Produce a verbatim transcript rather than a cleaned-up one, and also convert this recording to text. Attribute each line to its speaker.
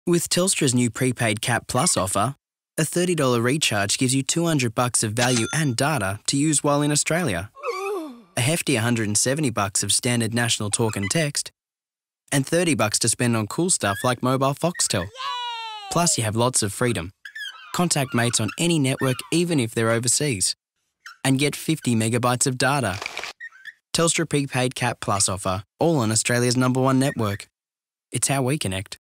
Speaker 1: With Telstra's new Prepaid Cap Plus offer, a thirty dollars recharge gives you two hundred bucks of value and data to use while in Australia. A hefty one hundred seventy bucks of standard national talk and text, and thirty bucks to spend on cool stuff like mobile Foxtel. Plus, you have lots of freedom. Contact mates on any network, even if they're overseas. And get fifty megabytes of data. Telstra Pre-Paid Cap Plus offer, all on Australia's number one network. It's how we connect.